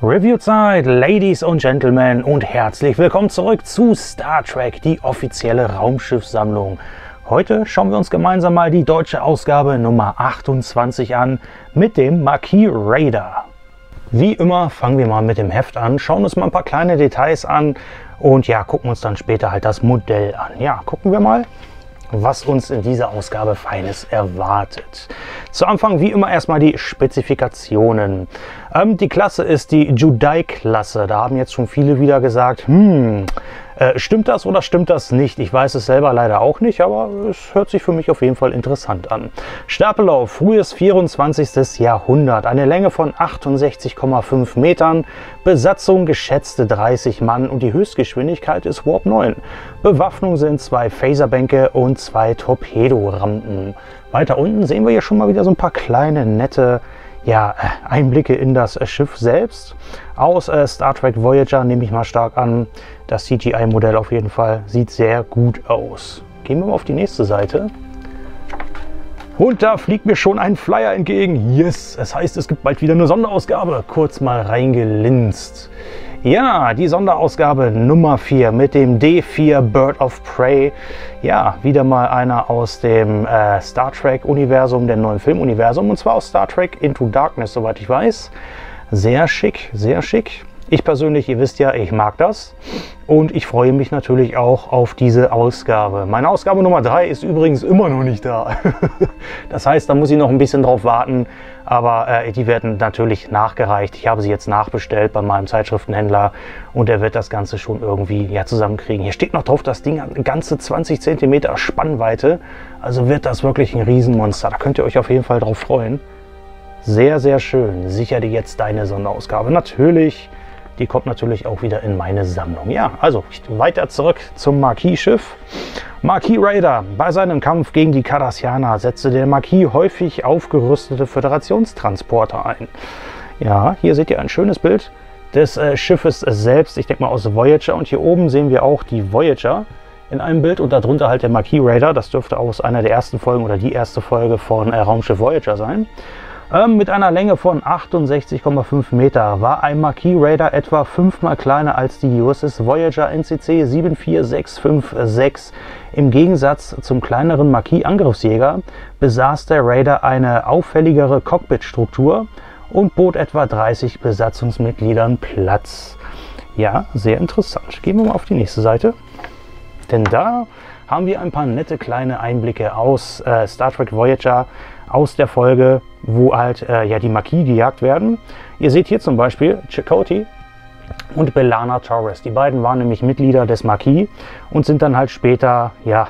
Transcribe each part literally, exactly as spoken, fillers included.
Reviewzeit, Ladies und Gentlemen, und herzlich willkommen zurück zu Star Trek, die offizielle Raumschiffsammlung. Heute schauen wir uns gemeinsam mal die deutsche Ausgabe Nummer achtundzwanzig an mit dem Marquis Raider. Wie immer fangen wir mal mit dem Heft an, schauen uns mal ein paar kleine Details an und ja, gucken uns dann später halt das Modell an. Ja, gucken wir mal, was uns in dieser Ausgabe Feines erwartet. Zu Anfang wie immer erstmal die Spezifikationen. Ähm, die Klasse ist die Judai-Klasse. Da haben jetzt schon viele wieder gesagt, hm, äh, stimmt das oder stimmt das nicht? Ich weiß es selber leider auch nicht, aber es hört sich für mich auf jeden Fall interessant an. Stapellauf, frühes vierundzwanzigstes Jahrhundert, eine Länge von achtundsechzig Komma fünf Metern, Besatzung geschätzte dreißig Mann und die Höchstgeschwindigkeit ist Warp neun. Bewaffnung sind zwei Phaserbänke und zwei Torpedorampen. Weiter unten sehen wir hier schon mal wieder so ein paar kleine, nette ja, Einblicke in das Schiff selbst. Aus äh, Star Trek Voyager nehme ich mal stark an. Das C G I-Modell auf jeden Fall sieht sehr gut aus. Gehen wir mal auf die nächste Seite. Und da fliegt mir schon ein Flyer entgegen. Yes, es heißt, es gibt bald wieder eine Sonderausgabe. Kurz mal reingelinst. Ja, die Sonderausgabe Nummer vier mit dem D vier Bird of Prey. Ja, wieder mal einer aus dem äh, Star Trek-Universum, dem neuen Filmuniversum. Und zwar aus Star Trek Into Darkness, soweit ich weiß. Sehr schick, sehr schick. Ich persönlich, ihr wisst ja, ich mag das. Und ich freue mich natürlich auch auf diese Ausgabe. Meine Ausgabe Nummer drei ist übrigens immer noch nicht da. Das heißt, da muss ich noch ein bisschen drauf warten. Aber äh, die werden natürlich nachgereicht. Ich habe sie jetzt nachbestellt bei meinem Zeitschriftenhändler. Und der wird das Ganze schon irgendwie ja, zusammenkriegen. Hier steht noch drauf, das Ding hat eine ganze zwanzig Zentimeter Spannweite. Also wird das wirklich ein Riesenmonster. Da könnt ihr euch auf jeden Fall drauf freuen. Sehr, sehr schön. Sicher dir jetzt deine Sonderausgabe. Natürlich. Die kommt natürlich auch wieder in meine Sammlung. Ja, also weiter zurück zum Marquis-Schiff. Marquis Raider. Bei seinem Kampf gegen die Cardassianer setzte der Marquis häufig aufgerüstete Föderationstransporter ein. Ja, hier seht ihr ein schönes Bild des äh, Schiffes selbst. Ich denke mal aus Voyager. Und hier oben sehen wir auch die Voyager in einem Bild. Und darunter halt der Marquis Raider. Das dürfte aus einer der ersten Folgen oder die erste Folge von äh, Raumschiff Voyager sein. Ähm, mit einer Länge von achtundsechzig Komma fünf Meter war ein Marquis Raider etwa fünfmal kleiner als die U S S Voyager N C C sieben vier sechs fünf sechs. Im Gegensatz zum kleineren Marquis Angriffsjäger besaß der Raider eine auffälligere Cockpitstruktur und bot etwa dreißig Besatzungsmitgliedern Platz. Ja, sehr interessant. Gehen wir mal auf die nächste Seite. Denn da haben wir ein paar nette kleine Einblicke aus äh, Star Trek Voyager, aus der Folge, wo halt äh, ja, die Marquis gejagt werden. Ihr seht hier zum Beispiel Chakotay und B'Elanna Torres. Die beiden waren nämlich Mitglieder des Marquis und sind dann halt später ja,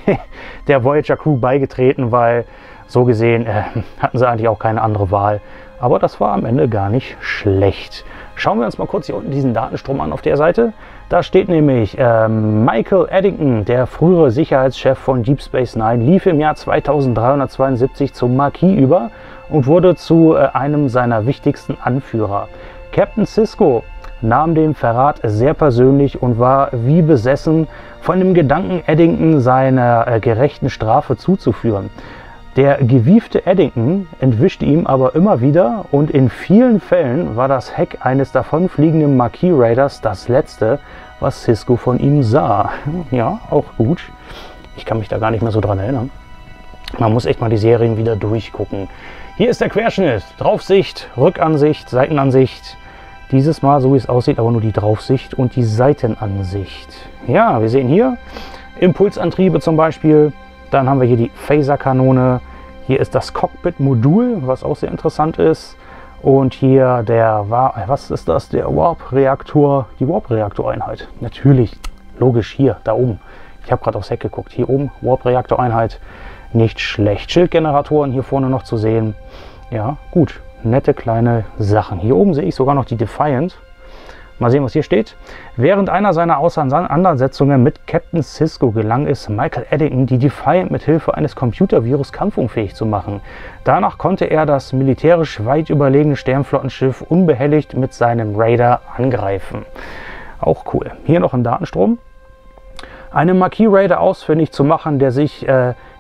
der Voyager Crew beigetreten, weil so gesehen äh, hatten sie eigentlich auch keine andere Wahl. Aber das war am Ende gar nicht schlecht. Schauen wir uns mal kurz hier unten diesen Datenstrom an auf der Seite. Da steht nämlich, ähm, Michael Eddington, der frühere Sicherheitschef von Deep Space Nine, lief im Jahr zweitausenddreihundertzweiundsiebzig zum Marquis über und wurde zu äh, einem seiner wichtigsten Anführer. Captain Sisko nahm den Verrat sehr persönlich und war wie besessen von dem Gedanken, Eddington seiner äh, gerechten Strafe zuzuführen. Der gewiefte Eddington entwischte ihm aber immer wieder und in vielen Fällen war das Heck eines davonfliegenden Marquis Raiders das letzte, was Sisko von ihm sah. Ja, auch gut. Ich kann mich da gar nicht mehr so dran erinnern. Man muss echt mal die Serien wieder durchgucken. Hier ist der Querschnitt. Draufsicht, Rückansicht, Seitenansicht. Dieses Mal, so wie es aussieht, aber nur die Draufsicht und die Seitenansicht. Ja, wir sehen hier Impulsantriebe zum Beispiel. Dann haben wir hier die Phaserkanone. Hier ist das Cockpit-Modul, was auch sehr interessant ist. Und hier der, was ist das? Der Warp-Reaktor, die Warp-Reaktoreinheit. Natürlich, logisch, hier, da oben. Ich habe gerade aufs Heck geguckt. Hier oben, Warp-Reaktoreinheit. Nicht schlecht. Schildgeneratoren hier vorne noch zu sehen. Ja, gut. Nette kleine Sachen. Hier oben sehe ich sogar noch die Defiant. Mal sehen, was hier steht. Während einer seiner Auseinandersetzungen mit Captain Sisko gelang es Michael Eddington, die Defiant mit Hilfe eines Computervirus kampfunfähig zu machen. Danach konnte er das militärisch weit überlegene Sternflottenschiff unbehelligt mit seinem Raider angreifen. Auch cool. Hier noch ein Datenstrom. Einen Marquis Raider ausfindig zu machen, der sich äh,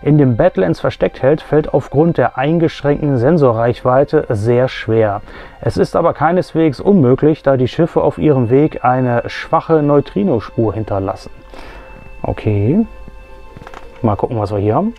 in den Badlands versteckt hält, fällt aufgrund der eingeschränkten Sensorreichweite sehr schwer. Es ist aber keineswegs unmöglich, da die Schiffe auf ihrem Weg eine schwache Neutrinospur hinterlassen. Okay, mal gucken, was wir hier haben.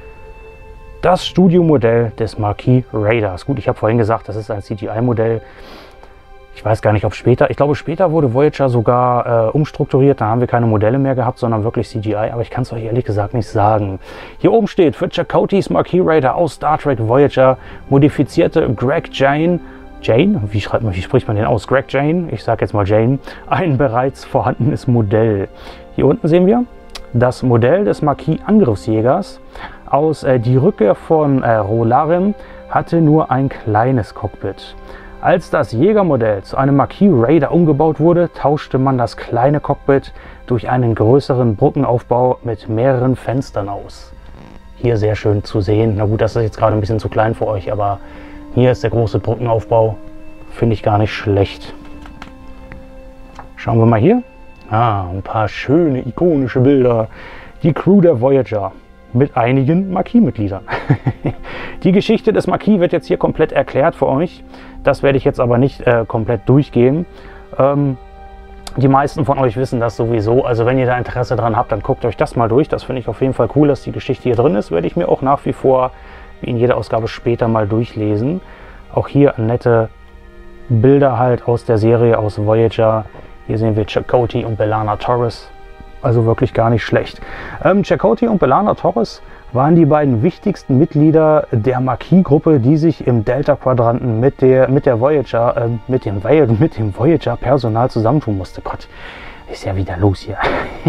Das Studiomodell des Marquis Raiders. Gut, ich habe vorhin gesagt, das ist ein C G I-Modell. Ich weiß gar nicht, ob später, ich glaube später wurde Voyager sogar äh, umstrukturiert, da haben wir keine Modelle mehr gehabt, sondern wirklich C G I, aber ich kann es euch ehrlich gesagt nicht sagen. Hier oben steht, für Chakotys Marquis Raider aus Star Trek Voyager modifizierte Greg Jane, Jane, wie, schreibt man, wie spricht man den aus? Greg Jane, ich sage jetzt mal Jane, ein bereits vorhandenes Modell. Hier unten sehen wir das Modell des Marquis Angriffsjägers aus äh, Die Rückkehr von äh, Rolarem hatte nur ein kleines Cockpit. Als das Jägermodell zu einem Marquis Raider umgebaut wurde, tauschte man das kleine Cockpit durch einen größeren Brückenaufbau mit mehreren Fenstern aus. Hier sehr schön zu sehen. Na gut, das ist jetzt gerade ein bisschen zu klein für euch, aber hier ist der große Brückenaufbau. Finde ich gar nicht schlecht. Schauen wir mal hier. Ah, ein paar schöne, ikonische Bilder. Die Crew der Voyager mit einigen Marquis-Mitgliedern. Die Geschichte des Marquis wird jetzt hier komplett erklärt für euch. Das werde ich jetzt aber nicht äh, komplett durchgehen. Ähm, die meisten von euch wissen das sowieso. Also wenn ihr da Interesse dran habt, dann guckt euch das mal durch. Das finde ich auf jeden Fall cool, dass die Geschichte hier drin ist. Werde ich mir auch nach wie vor, wie in jeder Ausgabe später, mal durchlesen. Auch hier nette Bilder halt aus der Serie, aus Voyager. Hier sehen wir Chakotay und B'Elanna Torres. Also wirklich gar nicht schlecht. Ähm, Chakotay und B'Elanna Torres waren die beiden wichtigsten Mitglieder der Marquis-Gruppe, die sich im Delta-Quadranten mit der, mit der Voyager, äh, mit dem, mit dem Voyager-Personal zusammentun musste. Gott, ist ja wieder los hier.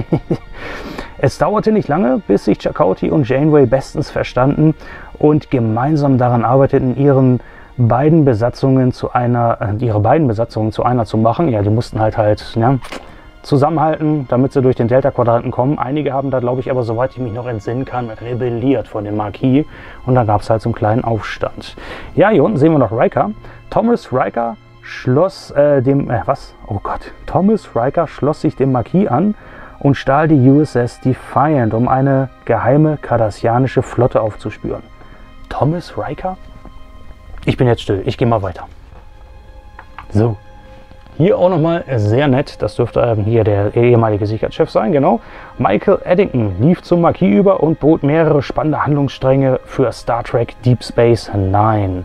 Es dauerte nicht lange, bis sich Chakotay und Janeway bestens verstanden und gemeinsam daran arbeiteten, ihren beiden Besatzungen zu einer, äh, ihre beiden Besatzungen zu einer zu machen. Ja, die mussten halt halt, ja, zusammenhalten, damit sie durch den Delta-Quadranten kommen. Einige haben da, glaube ich, aber soweit ich mich noch entsinnen kann, rebelliert von dem Marquis. Und da gab es halt so einen kleinen Aufstand. Ja, hier unten sehen wir noch Riker. Thomas Riker schloss äh, dem, äh, was? Oh Gott. Thomas Riker schloss sich dem Marquis an und stahl die U S S Defiant, um eine geheime kardassianische Flotte aufzuspüren. Thomas Riker? Ich bin jetzt still. Ich gehe mal weiter. So. Hier auch nochmal sehr nett, das dürfte ähm, hier der ehemalige Sicherheitschef sein, genau. Michael Eddington lief zum Marquis über und bot mehrere spannende Handlungsstränge für Star Trek Deep Space Nine.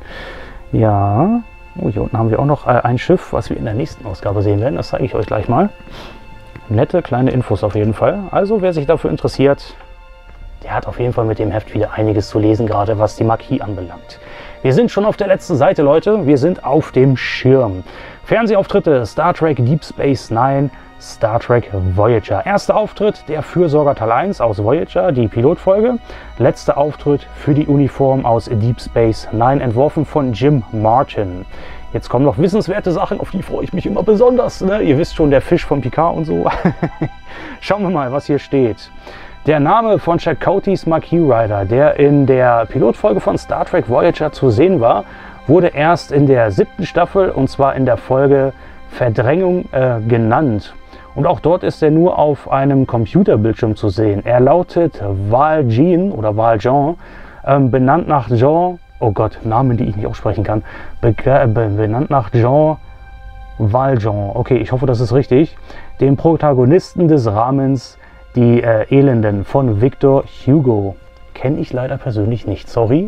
Ja, oh, hier unten haben wir auch noch äh, ein Schiff, was wir in der nächsten Ausgabe sehen werden, das zeige ich euch gleich mal. Nette kleine Infos auf jeden Fall. Also wer sich dafür interessiert, der hat auf jeden Fall mit dem Heft wieder einiges zu lesen, gerade was die Marquis anbelangt. Wir sind schon auf der letzten Seite, Leute. Wir sind auf dem Schirm. Fernsehauftritte: Star Trek Deep Space Nine, Star Trek Voyager. Erster Auftritt der Fürsorger Teil eins aus Voyager, die Pilotfolge. Letzter Auftritt für die Uniform aus Deep Space Nine, entworfen von Jim Martin. Jetzt kommen noch wissenswerte Sachen, auf die freue ich mich immer besonders. Ne? Ihr wisst schon, der Fisch von Picard und so. Schauen wir mal, was hier steht. Der Name von Chakotys Marquis Raider, der in der Pilotfolge von Star Trek Voyager zu sehen war, wurde erst in der siebten Staffel, und zwar in der Folge Verdrängung, äh, genannt. Und auch dort ist er nur auf einem Computerbildschirm zu sehen. Er lautet Valjean oder Valjean, äh, benannt nach Jean, oh Gott, Namen, die ich nicht aussprechen kann, be benannt nach Jean Valjean. Okay, ich hoffe, das ist richtig. Dem Protagonisten des Rahmens Die äh, Elenden von Victor Hugo. Kenne ich leider persönlich nicht, sorry.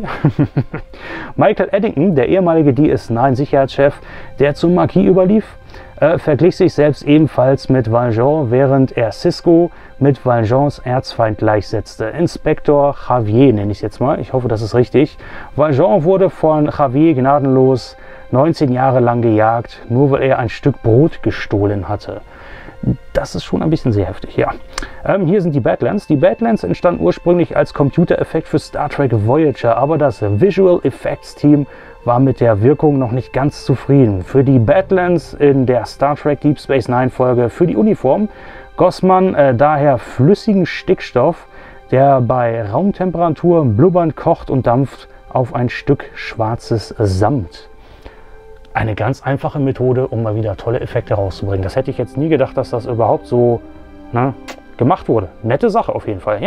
Michael Eddington, der ehemalige D S neun Sicherheitschef, der zum Marquis überlief, äh, verglich sich selbst ebenfalls mit Valjean, während er Sisko mit Valjeans Erzfeind gleichsetzte. Inspektor Javier nenne ich es jetzt mal, ich hoffe, das ist richtig. Valjean wurde von Javier gnadenlos neunzehn Jahre lang gejagt, nur weil er ein Stück Brot gestohlen hatte. Das ist schon ein bisschen sehr heftig, ja. Ähm, hier sind die Badlands. Die Badlands entstanden ursprünglich als Computereffekt für Star Trek Voyager, aber das Visual Effects Team war mit der Wirkung noch nicht ganz zufrieden. Für die Badlands in der Star Trek Deep Space Nine Folge für die Uniform goss man äh, daher flüssigen Stickstoff, der bei Raumtemperatur blubbernd kocht und dampft, auf ein Stück schwarzes Samt. Eine ganz einfache Methode, um mal wieder tolle Effekte rauszubringen. Das hätte ich jetzt nie gedacht, dass das überhaupt so, ne, gemacht wurde. Nette Sache auf jeden Fall. Ja,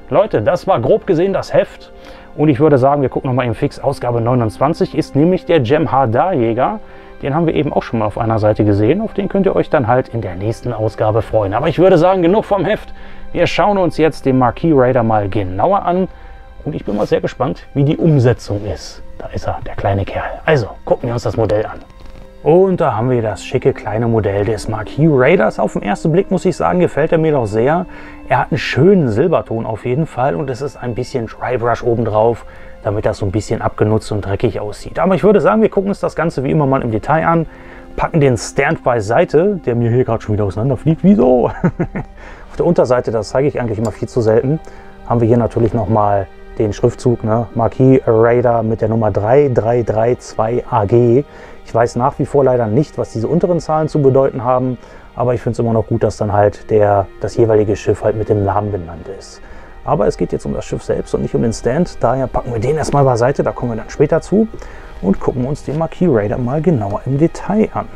Leute, das war grob gesehen das Heft. Und ich würde sagen, wir gucken nochmal im Fix. Ausgabe neunundzwanzig ist nämlich der Jem'Hadar-Jäger. Den haben wir eben auch schon mal auf einer Seite gesehen. Auf den könnt ihr euch dann halt in der nächsten Ausgabe freuen. Aber ich würde sagen, genug vom Heft. Wir schauen uns jetzt den Marquis Raider mal genauer an. Und ich bin mal sehr gespannt, wie die Umsetzung ist. Da ist er, der kleine Kerl. Also, gucken wir uns das Modell an. Und da haben wir das schicke kleine Modell des Marquis Raiders. Auf den ersten Blick muss ich sagen, gefällt er mir doch sehr. Er hat einen schönen Silberton auf jeden Fall und es ist ein bisschen Drybrush obendrauf, damit das so ein bisschen abgenutzt und dreckig aussieht. Aber ich würde sagen, wir gucken uns das Ganze wie immer mal im Detail an, packen den Stand beiseite, der mir hier gerade schon wieder auseinanderfliegt. Wieso? Auf der Unterseite, das zeige ich eigentlich immer viel zu selten, haben wir hier natürlich nochmal den Schriftzug, ne? Marquis Raider mit der Nummer drei drei drei zwei A G. Ich weiß nach wie vor leider nicht, was diese unteren Zahlen zu bedeuten haben, aber ich finde es immer noch gut, dass dann halt der, das jeweilige Schiff halt mit dem Namen benannt ist. Aber es geht jetzt um das Schiff selbst und nicht um den Stand, daher packen wir den erstmal beiseite, da kommen wir dann später zu und gucken uns den Marquis Raider mal genauer im Detail an.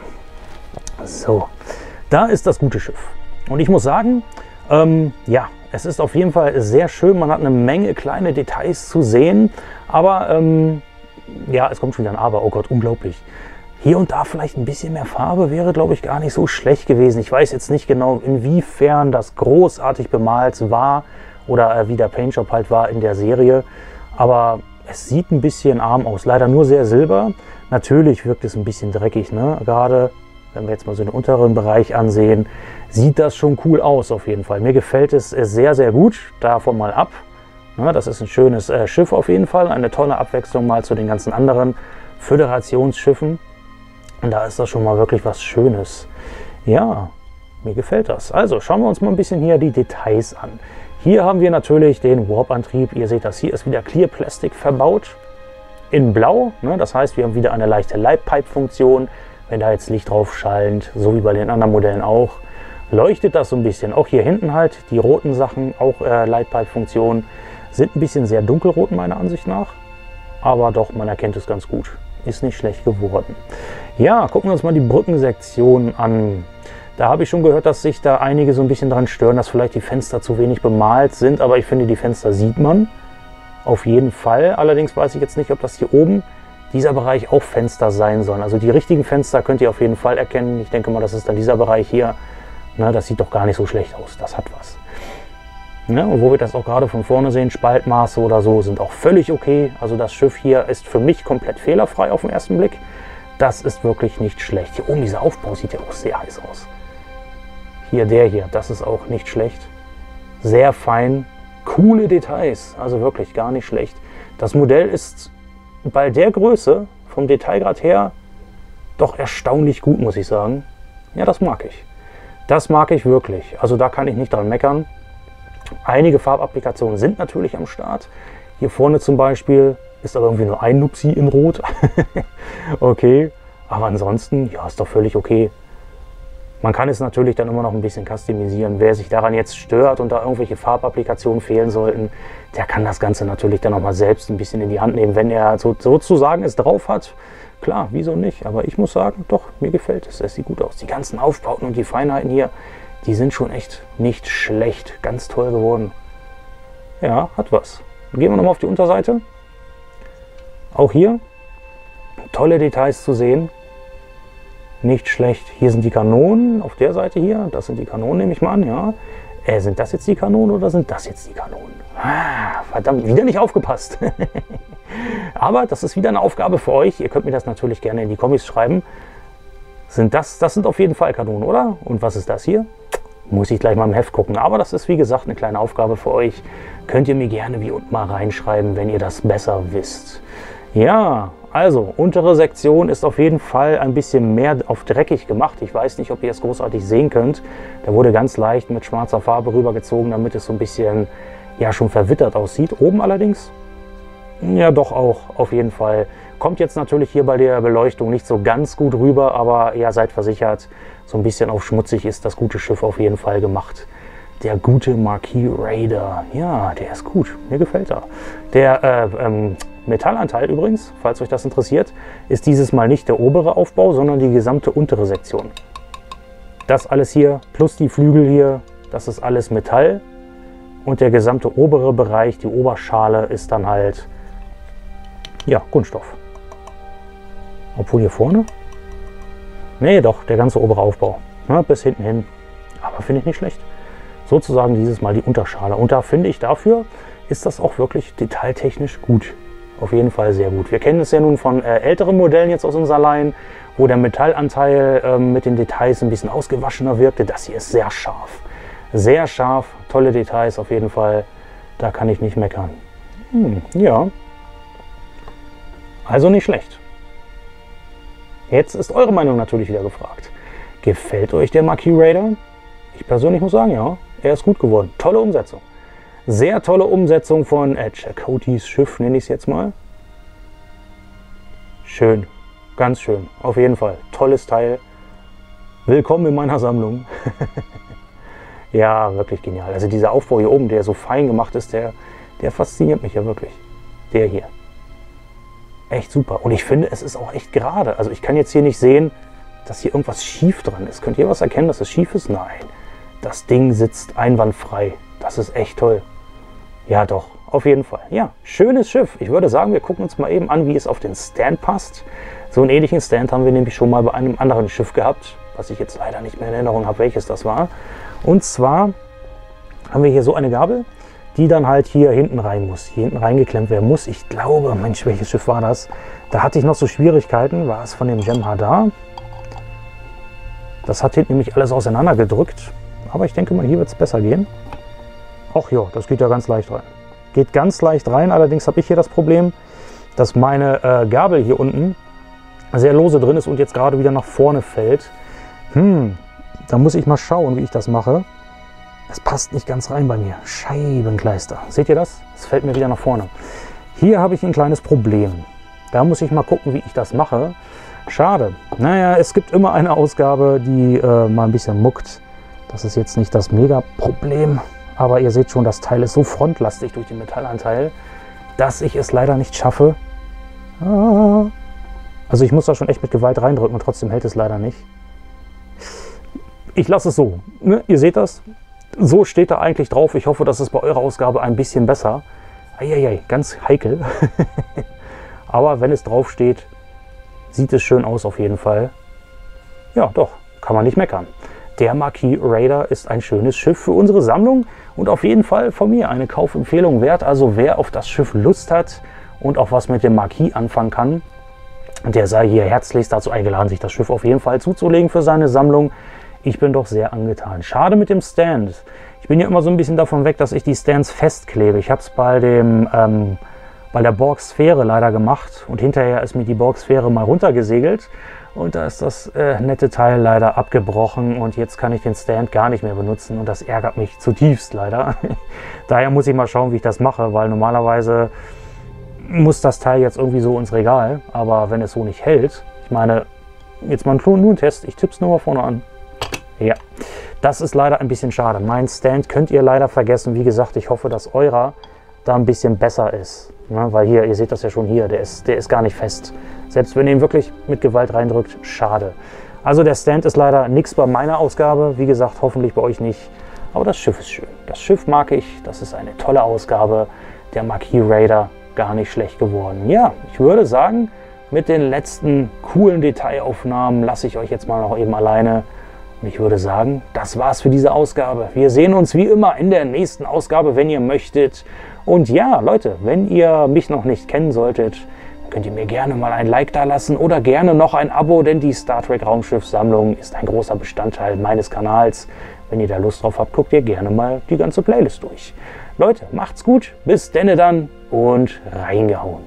So, da ist das gute Schiff. Und ich muss sagen, ähm, ja, es ist auf jeden Fall sehr schön, man hat eine Menge kleine Details zu sehen, aber ähm, ja, es kommt schon wieder ein Aber, oh Gott, unglaublich. Hier und da vielleicht ein bisschen mehr Farbe wäre, glaube ich, gar nicht so schlecht gewesen. Ich weiß jetzt nicht genau, inwiefern das großartig bemalt war oder äh, wie der Paintjob halt war in der Serie. Aber es sieht ein bisschen arm aus. Leider nur sehr silber. Natürlich wirkt es ein bisschen dreckig, ne? Gerade wenn wir jetzt mal so den unteren Bereich ansehen, sieht das schon cool aus auf jeden Fall. Mir gefällt es sehr, sehr gut. Davon mal ab. Ne? Das ist ein schönes äh, Schiff auf jeden Fall. Eine tolle Abwechslung mal zu den ganzen anderen Föderationsschiffen. Und da ist das schon mal wirklich was Schönes. Ja, mir gefällt das. Also schauen wir uns mal ein bisschen hier die Details an. Hier haben wir natürlich den Warp-Antrieb. Ihr seht das, hier ist wieder Clear Plastic verbaut. In Blau, ne? Das heißt, wir haben wieder eine leichte Lightpipe-Funktion. Wenn da jetzt Licht drauf scheint, so wie bei den anderen Modellen auch, leuchtet das so ein bisschen. Auch hier hinten halt, die roten Sachen, auch äh, Lightpipe-Funktionen, sind ein bisschen sehr dunkelrot meiner Ansicht nach. Aber doch, man erkennt es ganz gut. Ist nicht schlecht geworden. Ja, gucken wir uns mal die Brückensektion an. Da habe ich schon gehört, dass sich da einige so ein bisschen dran stören, dass vielleicht die Fenster zu wenig bemalt sind. Aber ich finde, die Fenster sieht man auf jeden Fall. Allerdings weiß ich jetzt nicht, ob das hier oben dieser Bereich auch Fenster sein sollen. Also die richtigen Fenster könnt ihr auf jeden Fall erkennen. Ich denke mal, das ist dann dieser Bereich hier. Na, das sieht doch gar nicht so schlecht aus. Das hat was. Ja, und wo wir das auch gerade von vorne sehen, Spaltmaße oder so sind auch völlig okay. Also das Schiff hier ist für mich komplett fehlerfrei auf den ersten Blick. Das ist wirklich nicht schlecht. Hier oben dieser Aufbau sieht ja auch sehr heiß aus. Hier der hier, das ist auch nicht schlecht. Sehr fein, coole Details, also wirklich gar nicht schlecht. Das Modell ist bei der Größe vom Detailgrad her doch erstaunlich gut, muss ich sagen. Ja, das mag ich. Das mag ich wirklich. Also da kann ich nicht dran meckern. Einige Farbapplikationen sind natürlich am Start. Hier vorne zum Beispiel ist aber irgendwie nur ein Nupsi in Rot. Okay, aber ansonsten, ja, ist doch völlig okay. Man kann es natürlich dann immer noch ein bisschen customisieren. Wer sich daran jetzt stört und da irgendwelche Farbapplikationen fehlen sollten, der kann das Ganze natürlich dann nochmal selbst ein bisschen in die Hand nehmen. Wenn er so, sozusagen es drauf hat, klar, wieso nicht. Aber ich muss sagen, doch, mir gefällt es. Es sieht gut aus. Die ganzen Aufbauten und die Feinheiten hier, die sind schon echt nicht schlecht. Ganz toll geworden. Ja, hat was. Gehen wir nochmal auf die Unterseite. Auch hier tolle Details zu sehen. Nicht schlecht. Hier sind die Kanonen. Auf der Seite hier, das sind die Kanonen, nehme ich mal an. Ja. Äh, sind das jetzt die Kanonen oder sind das jetzt die Kanonen? Ah, verdammt, wieder nicht aufgepasst. Aber das ist wieder eine Aufgabe für euch. Ihr könnt mir das natürlich gerne in die Kommis schreiben. Sind das, das sind auf jeden Fall Kanonen, oder? Und was ist das hier? Muss ich gleich mal im Heft gucken. Aber das ist, wie gesagt, eine kleine Aufgabe für euch. Könnt ihr mir gerne wie unten mal reinschreiben, wenn ihr das besser wisst. Ja, also, untere Sektion ist auf jeden Fall ein bisschen mehr auf dreckig gemacht. Ich weiß nicht, ob ihr es großartig sehen könnt. Da wurde ganz leicht mit schwarzer Farbe rübergezogen, damit es so ein bisschen, ja, schon verwittert aussieht. Oben allerdings, ja, doch auch, auf jeden Fall. Kommt jetzt natürlich hier bei der Beleuchtung nicht so ganz gut rüber, aber ja, seid versichert, so ein bisschen auf schmutzig ist das gute Schiff auf jeden Fall gemacht. Der gute Marquis Raider, ja, der ist gut, mir gefällt er. Der äh, ähm, Metallanteil übrigens, falls euch das interessiert, ist dieses Mal nicht der obere Aufbau, sondern die gesamte untere Sektion. Das alles hier plus die Flügel hier, das ist alles Metall. Und der gesamte obere Bereich, die Oberschale, ist dann halt, ja, Kunststoff. Obwohl hier vorne? Nee, doch, der ganze obere Aufbau. Ja, bis hinten hin. Aber finde ich nicht schlecht. Sozusagen dieses Mal die Unterschale. Und da finde ich, dafür ist das auch wirklich detailtechnisch gut. Auf jeden Fall sehr gut. Wir kennen es ja nun von äh, älteren Modellen jetzt aus unserer Line, wo der Metallanteil äh, mit den Details ein bisschen ausgewaschener wirkte. Das hier ist sehr scharf. Sehr scharf, tolle Details auf jeden Fall. Da kann ich nicht meckern. Hm, ja. Also nicht schlecht. Jetzt ist eure Meinung natürlich wieder gefragt. Gefällt euch der Marquis Raider? Ich persönlich muss sagen, ja, er ist gut geworden. Tolle Umsetzung. Sehr tolle Umsetzung von äh, Chakotys Schiff, nenne ich es jetzt mal. Schön, ganz schön, auf jeden Fall. Tolles Teil. Willkommen in meiner Sammlung. Ja, wirklich genial. Also dieser Aufbau hier oben, der so fein gemacht ist, der, der fasziniert mich ja wirklich. Der hier. Echt super. Und ich finde, es ist auch echt gerade. Also ich kann jetzt hier nicht sehen, dass hier irgendwas schief dran ist. Könnt ihr was erkennen, dass es schief ist? Nein. Das Ding sitzt einwandfrei. Das ist echt toll. Ja doch, auf jeden Fall. Ja, schönes Schiff. Ich würde sagen, wir gucken uns mal eben an, wie es auf den Stand passt. So einen ähnlichen Stand haben wir nämlich schon mal bei einem anderen Schiff gehabt, was ich jetzt leider nicht mehr in Erinnerung habe, welches das war. Und zwar haben wir hier so eine Gabel, die dann halt hier hinten rein muss, hier hinten reingeklemmt werden muss. Ich glaube, Mensch, welches Schiff war das? Da hatte ich noch so Schwierigkeiten. War es von dem Jem'Hadar? Das hat hinten nämlich alles auseinander gedrückt. Aber ich denke mal, hier wird es besser gehen. Ach ja, das geht ja ganz leicht rein. Geht ganz leicht rein, allerdings habe ich hier das Problem, dass meine äh, Gabel hier unten sehr lose drin ist und jetzt gerade wieder nach vorne fällt. Hm, da muss ich mal schauen, wie ich das mache. Es passt nicht ganz rein bei mir. Scheibenkleister. Seht ihr das? Es fällt mir wieder nach vorne. Hier habe ich ein kleines Problem. Da muss ich mal gucken, wie ich das mache. Schade. Naja, es gibt immer eine Ausgabe, die äh, mal ein bisschen muckt. Das ist jetzt nicht das Mega-Problem. Aber ihr seht schon, das Teil ist so frontlastig durch den Metallanteil, dass ich es leider nicht schaffe. Ah. Also ich muss da schon echt mit Gewalt reindrücken und trotzdem hält es leider nicht. Ich lasse es so. Ne? Ihr seht das. So steht da eigentlich drauf. Ich hoffe, das ist bei eurer Ausgabe ein bisschen besser. Eieiei, ganz heikel. Aber wenn es drauf steht, sieht es schön aus auf jeden Fall. Ja, doch, kann man nicht meckern. Der Marquis Raider ist ein schönes Schiff für unsere Sammlung und auf jeden Fall von mir eine Kaufempfehlung wert. Also wer auf das Schiff Lust hat und auch was mit dem Marquis anfangen kann, der sei hier herzlichst dazu eingeladen, sich das Schiff auf jeden Fall zuzulegen für seine Sammlung. Ich bin doch sehr angetan. Schade mit dem Stand. Ich bin ja immer so ein bisschen davon weg, dass ich die Stands festklebe. Ich habe es bei dem ähm, bei der Borg-Sphäre leider gemacht und hinterher ist mir die Borg-Sphäre mal runtergesegelt. Und da ist das äh, nette Teil leider abgebrochen und jetzt kann ich den Stand gar nicht mehr benutzen und das ärgert mich zutiefst leider. Daher muss ich mal schauen, wie ich das mache, weil normalerweise muss das Teil jetzt irgendwie so ins Regal, aber wenn es so nicht hält, ich meine, jetzt mal nur ein Test, ich tippe es nur mal vorne an. Ja, das ist leider ein bisschen schade. Mein Stand könnt ihr leider vergessen. Wie gesagt, ich hoffe, dass eurer da ein bisschen besser ist. Ja, weil hier, ihr seht das ja schon hier, der ist, der ist gar nicht fest. Selbst wenn ihr ihn wirklich mit Gewalt reindrückt, schade. Also der Stand ist leider nichts bei meiner Ausgabe. Wie gesagt, hoffentlich bei euch nicht. Aber das Schiff ist schön. Das Schiff mag ich. Das ist eine tolle Ausgabe. Der Marquis Raider, gar nicht schlecht geworden. Ja, ich würde sagen, mit den letzten coolen Detailaufnahmen lasse ich euch jetzt mal noch eben alleine. Und ich würde sagen, das war's für diese Ausgabe. Wir sehen uns wie immer in der nächsten Ausgabe, wenn ihr möchtet. Und ja, Leute, wenn ihr mich noch nicht kennen solltet, könnt ihr mir gerne mal ein Like da lassen oder gerne noch ein Abo, denn die Star Trek Raumschiff-Sammlung ist ein großer Bestandteil meines Kanals. Wenn ihr da Lust drauf habt, guckt ihr gerne mal die ganze Playlist durch. Leute, macht's gut, bis denne dann und reingehauen.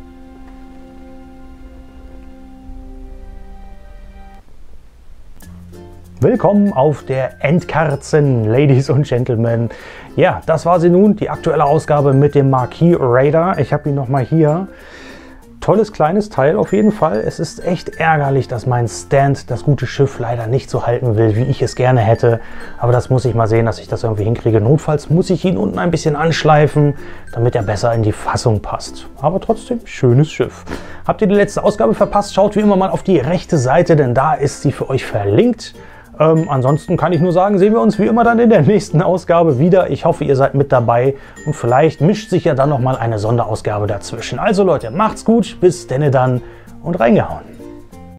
Willkommen auf der Endkarzen, Ladies und Gentlemen. Ja, das war sie nun, die aktuelle Ausgabe mit dem Marquis Raider. Ich habe ihn nochmal hier. Tolles kleines Teil auf jeden Fall. Es ist echt ärgerlich, dass mein Stand das gute Schiff leider nicht so halten will, wie ich es gerne hätte. Aber das muss ich mal sehen, dass ich das irgendwie hinkriege. Notfalls muss ich ihn unten ein bisschen anschleifen, damit er besser in die Fassung passt. Aber trotzdem, schönes Schiff. Habt ihr die letzte Ausgabe verpasst? Schaut wie immer mal auf die rechte Seite, denn da ist sie für euch verlinkt. Ähm, ansonsten kann ich nur sagen, sehen wir uns wie immer dann in der nächsten Ausgabe wieder. Ich hoffe, ihr seid mit dabei und vielleicht mischt sich ja dann nochmal eine Sonderausgabe dazwischen. Also Leute, macht's gut, bis denne dann und reingehauen.